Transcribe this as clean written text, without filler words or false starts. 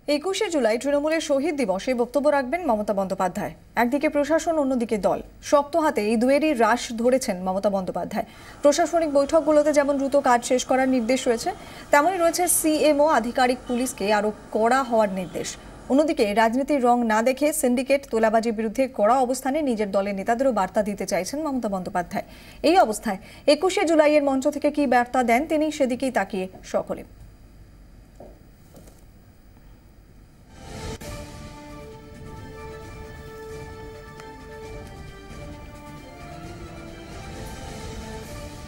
21শে জুলাই তৃণমূলের শহীদ দিবসে বক্তব্য রাখবেন মমতা বন্দ্যোপাধ্যায়। একদিকে প্রশাসন, অন্যদিকে দল। শক্ত হাতে এই দুয়েরই রাশ ধরেছেন মমতা বন্দ্যোপাধ্যায়। প্রশাসনিক বৈঠকগুলোতে যেমন দ্রুত কাজ শেষ করার নির্দেশ রয়েছে, তেমনই রয়েছে সিএমও আধিকারিক পুলিশকে আরও কড়া হওয়ার নির্দেশ। অন্যদিকে রাজনীতির রং না দেখে সিন্ডিকেট, তোলাবাজির বিরুদ্ধে কড়া অবস্থানে নিজের দলের নেতাদেরও বার্তা দিতে চাইছেন মমতা বন্দ্যোপাধ্যায়। এই অবস্থায় 21শে জুলাইয়ের মঞ্চ থেকে কি বার্তা দেন তিনি, সেদিকেই তাকিয়ে সকলে।